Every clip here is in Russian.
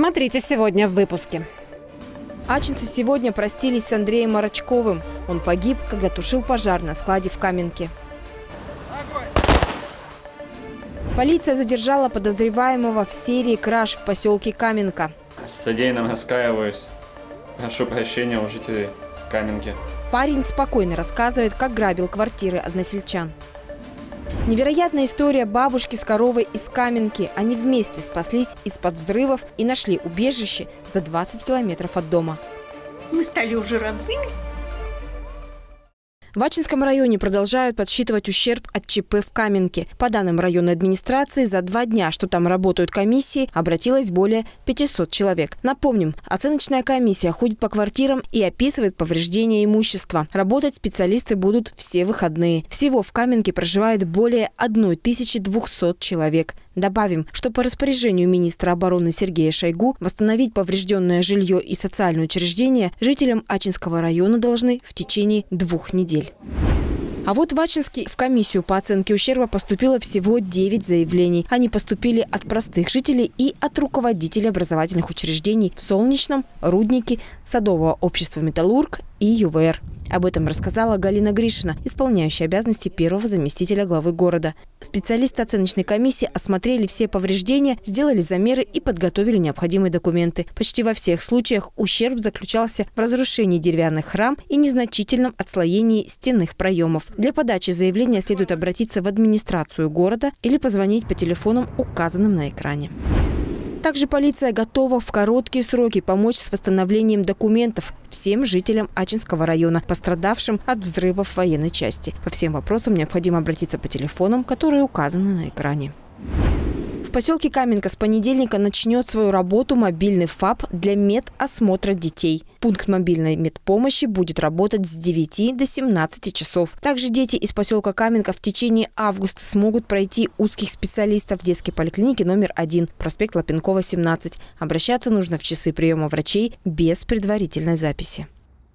Смотрите сегодня в выпуске. Ачинцы сегодня простились с Андреем Марачковым. Он погиб, когда тушил пожар на складе в Каменке. Полиция задержала подозреваемого в серии краж в поселке Каменка. Содеянным раскаиваюсь. Прошу прощения у жителей Каменки. Парень спокойно рассказывает, как грабил квартиры односельчан. Невероятная история бабушки с коровой из Каменки. Они вместе спаслись из-под взрывов и нашли убежище за 20 километров от дома. Мы стали уже родными. В Ачинском районе продолжают подсчитывать ущерб от ЧП в Каменке. По данным районной администрации, за 2 дня, что там работают комиссии, обратилось более 500 человек. Напомним, оценочная комиссия ходит по квартирам и описывает повреждения имущества. Работать специалисты будут все выходные. Всего в Каменке проживает более 1200 человек. Добавим, что по распоряжению министра обороны Сергея Шойгу восстановить поврежденное жилье и социальные учреждения жителям Ачинского района должны в течение 2 недель. А вот в Ачинске в комиссию по оценке ущерба поступило всего 9 заявлений. Они поступили от простых жителей и от руководителей образовательных учреждений в Солнечном, Руднике, Садового общества «Металлург» и ЮВР. Об этом рассказала Галина Гришина, исполняющая обязанности первого заместителя главы города. Специалисты оценочной комиссии осмотрели все повреждения, сделали замеры и подготовили необходимые документы. Почти во всех случаях ущерб заключался в разрушении деревянных рам и незначительном отслоении стенных проемов. Для подачи заявления следует обратиться в администрацию города или позвонить по телефонам, указанным на экране. Также полиция готова в короткие сроки помочь с восстановлением документов всем жителям Ачинского района, пострадавшим от взрывов в военной части. По всем вопросам необходимо обратиться по телефонам, которые указаны на экране. В поселке Каменка с понедельника начнет свою работу мобильный ФАП для медосмотра детей. Пункт мобильной медпомощи будет работать с 9 до 17 часов. Также дети из поселка Каменка в течение августа смогут пройти узких специалистов в детской поликлинике номер 1, проспект Лапенкова, 17. Обращаться нужно в часы приема врачей без предварительной записи.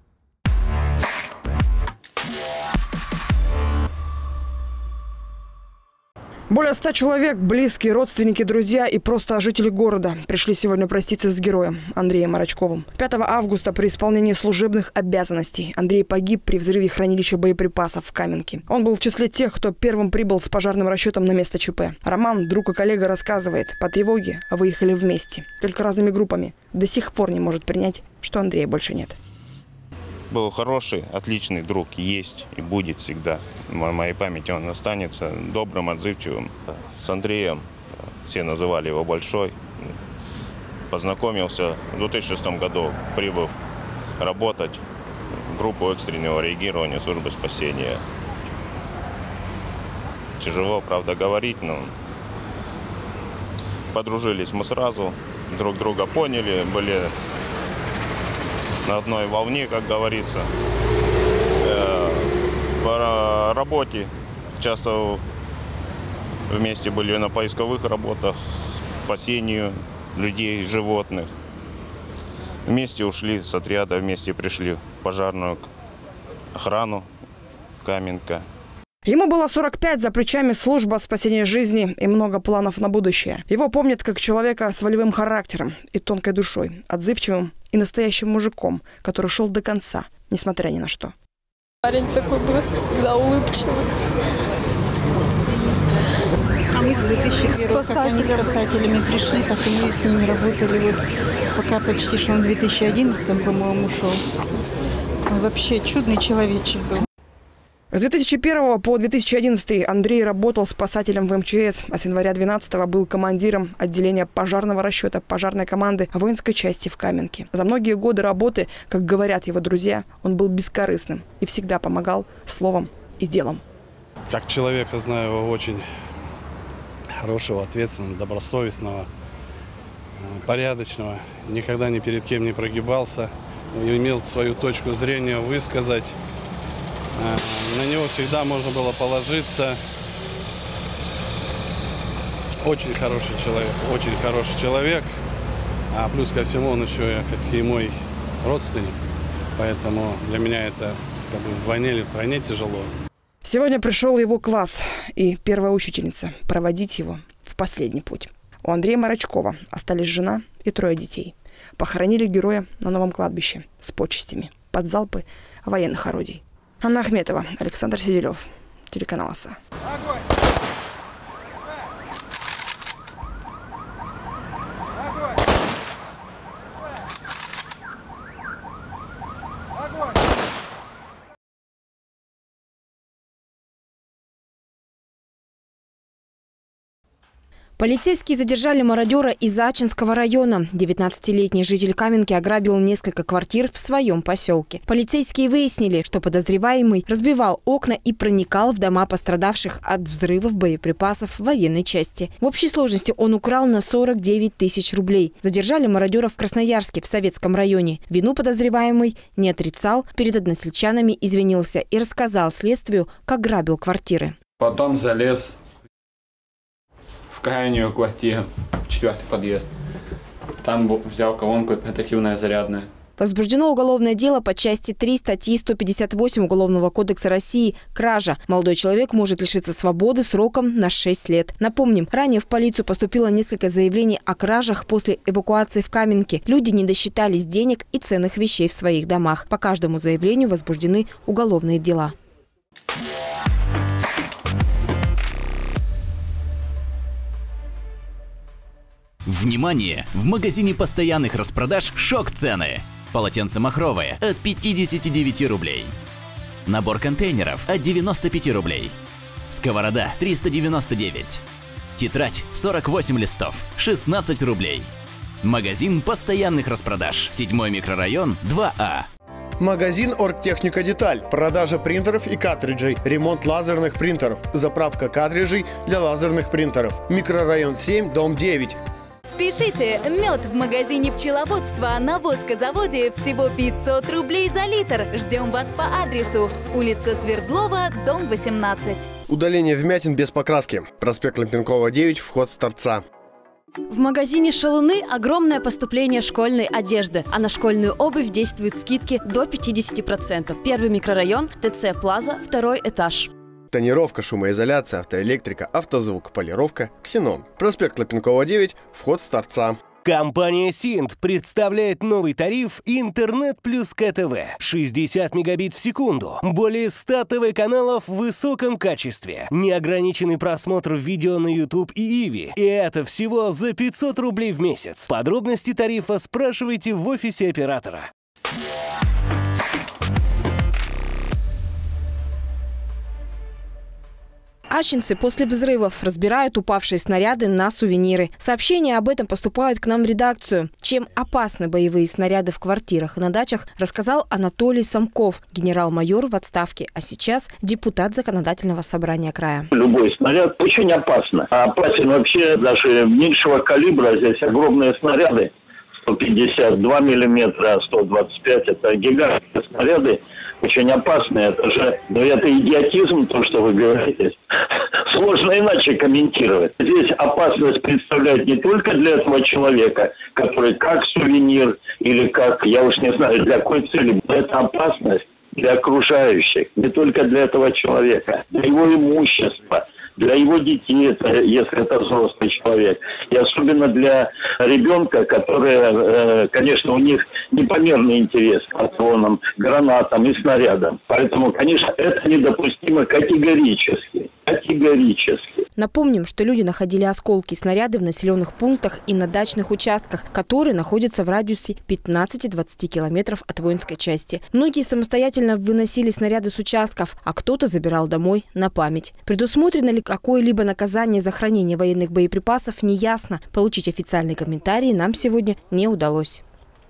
Более 100 человек, близкие, родственники, друзья и просто жители города пришли сегодня проститься с героем Андреем Марачковым. 5 августа при исполнении служебных обязанностей Андрей погиб при взрыве хранилища боеприпасов в Каменке. Он был в числе тех, кто первым прибыл с пожарным расчетом на место ЧП. Роман, друг и коллега, рассказывает, по тревоге выехали вместе, только разными группами. До сих пор не может принять, что Андрея больше нет. Был хороший, отличный друг, есть и будет всегда. В моей памяти он останется добрым, отзывчивым. С Андреем, все называли его Большой, познакомился в 2006 году, прибыв работать в группу экстренного реагирования службы спасения. Тяжело, правда, говорить, но подружились мы сразу, друг друга поняли, были на одной волне, как говорится. По работе часто вместе были на поисковых работах, спасению людей, животных. Вместе ушли с отряда, вместе пришли в пожарную охрану Каменка. Ему было 45, за плечами служба спасения жизни и много планов на будущее. Его помнят как человека с волевым характером и тонкой душой, отзывчивым и настоящим мужиком, который шел до конца, несмотря ни на что. Парень такой был, всегда улыбчивый. А мы с 2001 как они спасателями пришли, так и мы с ними работали. Вот пока почти что он в 2011, по-моему, ушел. Он вообще чудный человечек был. С 2001 по 2011 Андрей работал спасателем в МЧС, а с января 2012 был командиром отделения пожарного расчета пожарной команды воинской части в Каменке. За многие годы работы, как говорят его друзья, он был бескорыстным и всегда помогал словом и делом. Как человека знаю его очень хорошего, ответственного, добросовестного, порядочного, никогда ни перед кем не прогибался, имел свою точку зрения высказать. На него всегда можно было положиться. Очень хороший человек. А плюс ко всему он еще как и мой родственник. Поэтому для меня это как бы вдвойне или втройне тяжело. Сегодня пришел его класс и первая учительница проводить его в последний путь. У Андрея Марачкова остались жена и 3 детей. Похоронили героя на новом кладбище с почестями под залпы военных орудий. Анна Ахметова, Александр Сиделев, телеканал ОСА. Полицейские задержали мародера из Ачинского района. 19-летний житель Каменки ограбил несколько квартир в своем поселке. Полицейские выяснили, что подозреваемый разбивал окна и проникал в дома пострадавших от взрывов боеприпасов военной части. В общей сложности он украл на 49 тысяч рублей. Задержали мародера в Красноярске, в Советском районе. Вину подозреваемый не отрицал, перед односельчанами извинился и рассказал следствию, как грабил квартиры. Потом залез в крайнюю квартиру, в 4-й подъезд. Там взял колонку портативная зарядная. Возбуждено уголовное дело по части 3 статьи 158 Уголовного кодекса России «Кража». Молодой человек может лишиться свободы сроком на 6 лет. Напомним, ранее в полицию поступило несколько заявлений о кражах после эвакуации в Каменке. Люди не досчитались денег и ценных вещей в своих домах. По каждому заявлению возбуждены уголовные дела. Внимание! В магазине постоянных распродаж шок-цены. Полотенце махровое от 59 рублей. Набор контейнеров от 95 рублей. Сковорода 399. Тетрадь 48 листов, 16 рублей. Магазин постоянных распродаж. 7-й микрорайон, 2А. Магазин «Оргтехника Деталь». Продажа принтеров и картриджей. Ремонт лазерных принтеров. Заправка картриджей для лазерных принтеров. Микрорайон 7, дом 9. Спешите! Мед в магазине пчеловодства на Воскозаводе всего 500 рублей за литр. Ждем вас по адресу: улица Свердлова, дом 18. Удаление вмятин без покраски. Проспект Лопенкова, 9, вход с торца. В магазине «Шалуны» огромное поступление школьной одежды, а на школьную обувь действуют скидки до 50%. Первый микрорайон, ТЦ Плаза, 2-й этаж. Тонировка, шумоизоляция, автоэлектрика, автозвук, полировка, ксенон. Проспект Лопенкова, 9, вход с торца. Компания Синт представляет новый тариф «Интернет плюс КТВ». 60 мегабит в секунду, более 100 ТВ-каналов в высоком качестве, неограниченный просмотр видео на YouTube и Иви. И это всего за 500 рублей в месяц. Подробности тарифа спрашивайте в офисе оператора. Ачинцы после взрывов разбирают упавшие снаряды на сувениры. Сообщения об этом поступают к нам в редакцию. Чем опасны боевые снаряды в квартирах и на дачах, рассказал Анатолий Самков, генерал-майор в отставке, а сейчас депутат Законодательного собрания края. Любой снаряд очень опасно. А опасен вообще даже меньшего калибра. Здесь огромные снаряды. 152 миллиметра, 125 – это гигантские снаряды. Очень опасные. Это же, это идиотизм, то, что вы говорите. Сложно иначе комментировать. Здесь опасность представляет не только для этого человека, который как сувенир или как, я уж не знаю, для какой цели. Это опасность для окружающих, не только для этого человека, для его имущества, для его детей, если это взрослый человек. И особенно для ребенка, который, конечно, у них непомерный интерес к патронам, гранатам и снарядам. Поэтому, конечно, это недопустимо категорически. Категорически. Напомним, что люди находили осколки и снаряды в населенных пунктах и на дачных участках, которые находятся в радиусе 15-20 километров от воинской части. Многие самостоятельно выносили снаряды с участков, а кто-то забирал домой на память. Предусмотрено ли какое-либо наказание за хранение военных боеприпасов, неясно. Получить официальные комментарии нам сегодня не удалось.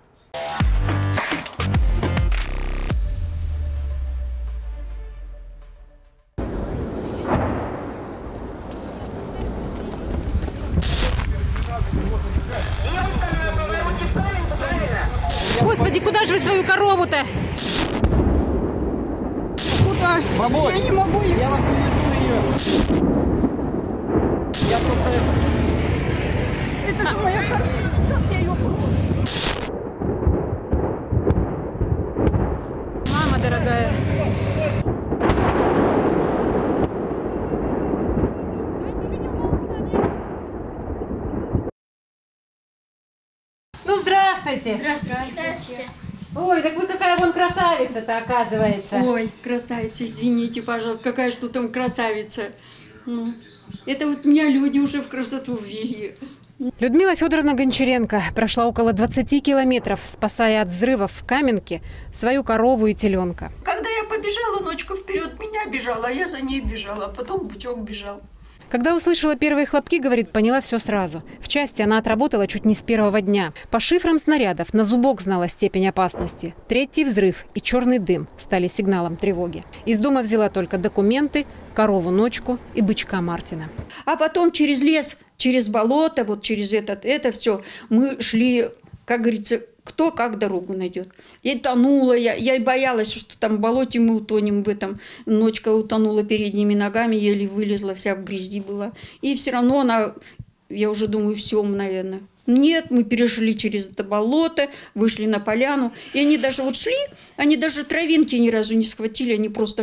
Господи, куда же вы свою корову-то? Куда? Бабуль, я не могу. Я вам привезу ее. Я просто... Это же моя корова. Как я ее брошу? Мама дорогая. Здравствуйте. Здравствуйте. Ой, так вы какая вон красавица-то, оказывается. Ой, красавица, извините, пожалуйста, какая же тут там красавица. Ну, это вот меня люди уже в красоту ввели. Людмила Федоровна Гончаренко прошла около 20 километров, спасая от взрывов в Каменке свою корову и теленка. Когда я побежала, ночка вперед меня бежала, а я за ней бежала, а потом бычок бежал. Когда услышала первые хлопки, говорит, поняла все сразу. В части она отработала чуть не с первого дня. По шифрам снарядов на зубок знала степень опасности. Третий взрыв и черный дым стали сигналом тревоги. Из дома взяла только документы, корову Ночку и бычка Мартина. А потом через лес, через болото, вот через это все мы шли, как говорится, кто как дорогу найдет. Я тонула, я и боялась, что там в болоте мы утонем в этом. Ночка утонула передними ногами, еле вылезла, вся в грязи была. И все равно она, я уже думаю, все, наверное. Нет, мы перешли через это болото, вышли на поляну. И они даже вот шли, они даже травинки ни разу не схватили, они просто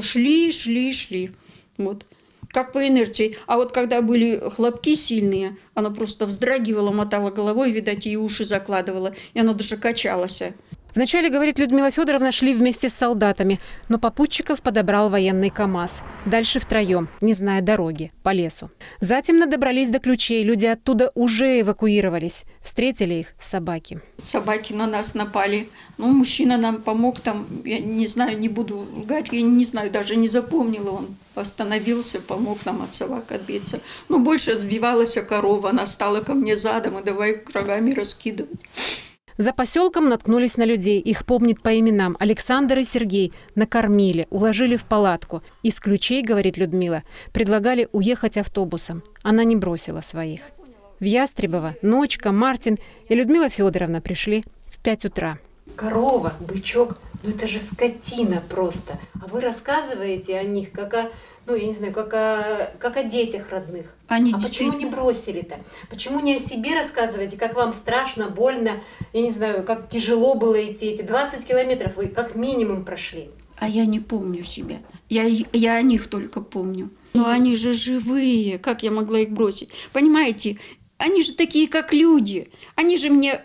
шли. Вот. Как по инерции. А вот когда были хлопки сильные, она просто вздрагивала, мотала головой, видать, ей уши закладывала. И она даже качалась. Вначале, говорит Людмила Федоровна, шли вместе с солдатами, но попутчиков подобрал военный КАМАЗ. Дальше втроем, не зная дороги, по лесу. Затем добрались до ключей, люди оттуда уже эвакуировались. Встретили их собаки. Собаки на нас напали. Ну, мужчина нам помог там, я не знаю, не буду лгать, я не знаю, даже не запомнила. Он остановился, помог нам от собак отбиться. Но больше отбивалась корова, она стала ко мне задом и давай рогами раскидывать. За поселком наткнулись на людей. Их помнит по именам. Александр и Сергей накормили, уложили в палатку. Из ключей, говорит Людмила, предлагали уехать автобусом. Она не бросила своих. В Ястребово Ночка, Мартин и Людмила Федоровна пришли в 5 утра. Корова, бычок, ну это же скотина просто. А вы рассказываете о них как о, ну я не знаю, как о детях родных. Почему не бросили-то? Почему не о себе рассказываете, как вам страшно, больно, я не знаю, как тяжело было идти эти 20 километров, вы как минимум прошли? А я не помню себя. Я о них только помню. Но они же живые, как я могла их бросить? Понимаете, они же такие, как люди. Они же мне...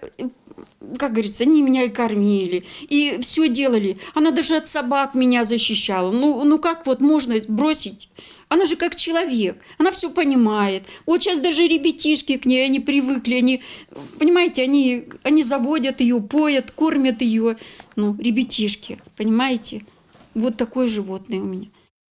Как говорится, они меня и кормили, и все делали. Она даже от собак меня защищала. Ну как вот можно бросить? Она же как человек, она все понимает. Вот сейчас даже ребятишки к ней, они привыкли, они, понимаете, они заводят ее, поят, кормят ее. Ну, ребятишки, понимаете? Вот такое животное у меня.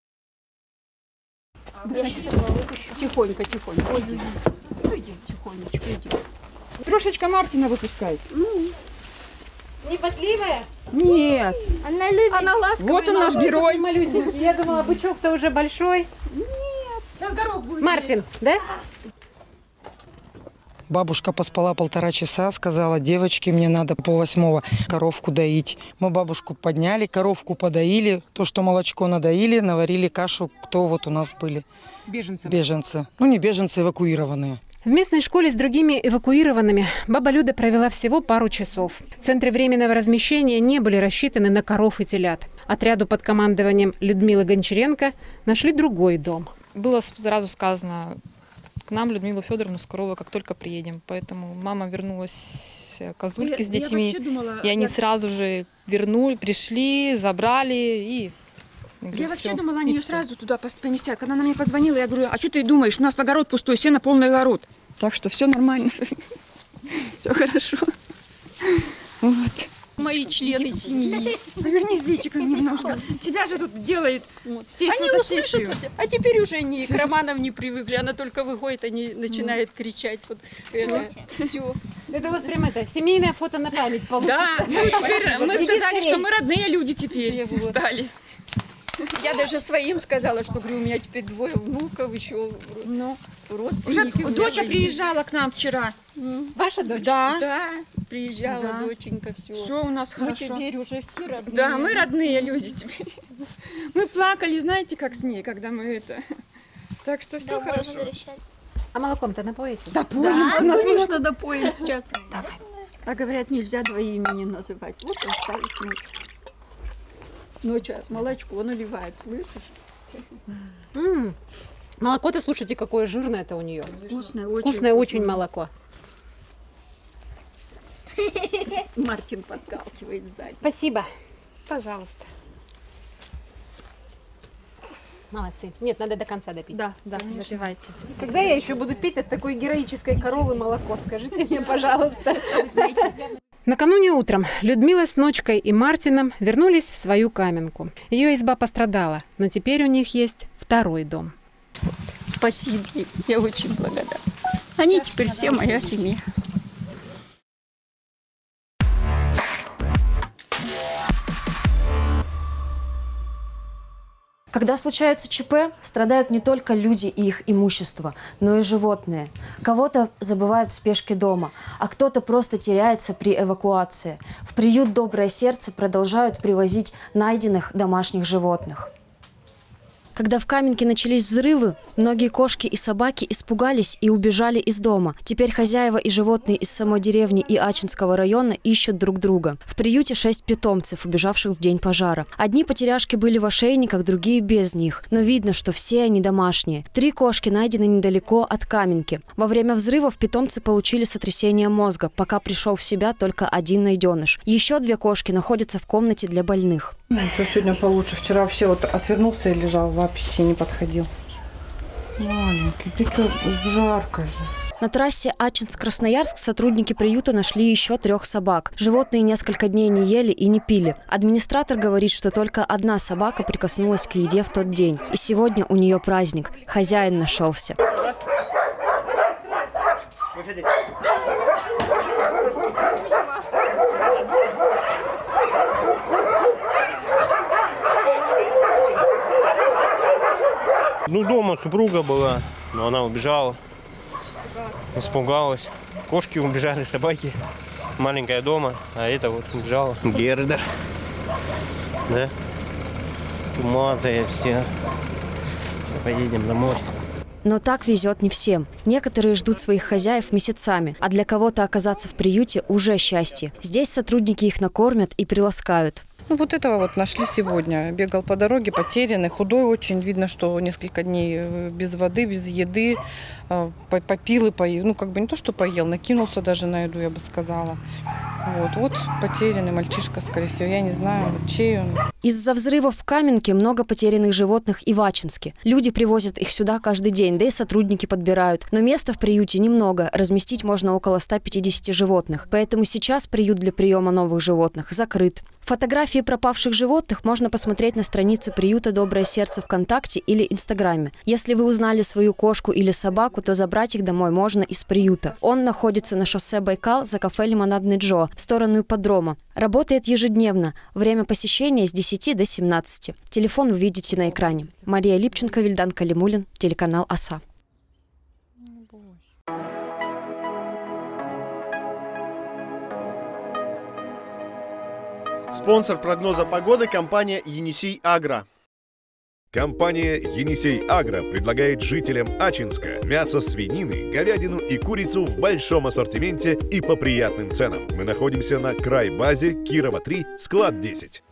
Я сейчас его выпущу. Тихонько. Иди. Ну, иди, тихонечко, иди. Трошечка Мартина выпускай. Не потливая? Нет. Она любит. Она ласковая. Вот он наш герой. Малюсенький. Я думала, бычок-то уже большой. Нет. Сейчас горох будет. Мартин, да? Бабушка поспала 1,5 часа, сказала: девочки, мне надо 7:30 коровку доить. Мы бабушку подняли, коровку подоили, то, что молочко надоили, наварили кашу. Кто вот у нас были? Беженцы. Ну, не беженцы, эвакуированные. В местной школе с другими эвакуированными баба Люда провела всего пару часов. Центры временного размещения не были рассчитаны на коров и телят. Отряду под командованием Людмилы Гончаренко нашли другой дом. Было сразу сказано: к нам Людмилу Федоровну скоро, как только приедем. Поэтому мама вернулась к Азульке с детьми. И они сразу же пришли, забрали и... Я вообще думала, они ее сразу туда поместят. Когда она мне позвонила, я говорю: а что ты думаешь? У нас огород пустой, сено полный огород. Так что все нормально. Все хорошо. Вот. Мои члены семьи. Повернись личиком немножко. Тебя же тут делают. Они услышат, а теперь уже к Романов не привыкли. Она только выходит, они начинают кричать. Вот все. Это у вас прям семейное фото на память получится. Да, мы сказали, что мы родные люди теперь стали. Я даже своим сказала, что, говорю, у меня теперь 2 внуков, еще родственники. Уже доча приезжала к нам вчера. Ваша дочь? Да, приезжала доченька, все. Все у нас хорошо. Мы теперь уже все родные. Да, мы родные люди теперь. Мы плакали, знаете, как с ней, когда мы это... Так что все хорошо. А молоком-то напоите? Допоим. Да, конечно, допоим сейчас. Давай. А говорят, нельзя 2 имени называть. Вот он ставит ночью молочко наливает, слышишь? Молоко-то, слушайте, какое жирное-то у нее. Вкусное, очень молоко. Мартин подталкивает сзади. Спасибо. Пожалуйста. Молодцы. Нет, надо до конца допить. Да, допивайте. Когда я еще буду пить от такой героической коровы молоко? Скажите мне, пожалуйста. Накануне утром Людмила с Ночкой и Мартином вернулись в свою Каменку. Ее изба пострадала, но теперь у них есть второй дом. Спасибо, я очень благодарна. Они теперь все моя семья. Когда случаются ЧП, страдают не только люди и их имущество, но и животные. Кого-то забывают в спешке дома, а кто-то просто теряется при эвакуации. В приют «Доброе сердце» продолжают привозить найденных домашних животных. Когда в Каменке начались взрывы, многие кошки и собаки испугались и убежали из дома. Теперь хозяева и животные из самой деревни и Ачинского района ищут друг друга. В приюте 6 питомцев, убежавших в день пожара. Одни потеряшки были в ошейниках, другие без них. Но видно, что все они домашние. 3 кошки найдены недалеко от Каменки. Во время взрывов питомцы получили сотрясение мозга, пока пришел в себя только один найденыш. Еще 2 кошки находятся в комнате для больных. Ну, что сегодня получше? Вчера вообще вот отвернулся и лежал, вообще не подходил. Маленький, ты что, жарко же. На трассе Ачинск-Красноярск сотрудники приюта нашли еще 3 собак. Животные несколько дней не ели и не пили. Администратор говорит, что только одна собака прикоснулась к еде в тот день. И сегодня у нее праздник. Хозяин нашелся. Ну, дома супруга была, но она убежала. Испугалась. Кошки убежали, собаки. Маленькая дома, а это вот убежала. Герда. Да? Чумазая все. Поедем домой. Но так везет не всем. Некоторые ждут своих хозяев месяцами, а для кого-то оказаться в приюте уже счастье. Здесь сотрудники их накормят и приласкают. Ну, вот этого вот нашли сегодня. Бегал по дороге, потерянный, худой очень. Видно, что несколько дней без воды, без еды. Попил и поел. Ну, как бы не то, что поел, накинулся даже на еду, я бы сказала. Вот потерянный мальчишка, скорее всего. Я не знаю, чей он. Из-за взрывов в Каменке много потерянных животных и в Ачинске. Люди привозят их сюда каждый день, да и сотрудники подбирают. Но места в приюте немного. Разместить можно около 150 животных. Поэтому сейчас приют для приема новых животных закрыт. Фотографии пропавших животных можно посмотреть на странице приюта «Доброе сердце» ВКонтакте или Инстаграме. Если вы узнали свою кошку или собаку, то забрать их домой можно из приюта. Он находится на шоссе Байкал за кафе «Лимонадный Джо» в сторону ипподрома. Работает ежедневно. Время посещения с 10 до 17. Телефон вы видите на экране. Мария Липченко, Вильдан Калимулин, телеканал ОСА. Спонсор прогноза погоды – компания «Енисей Агро». Компания «Енисей Агро» предлагает жителям Ачинска мясо свинины, говядину и курицу в большом ассортименте и по приятным ценам. Мы находимся на край-базе Кирова 3, склад 10.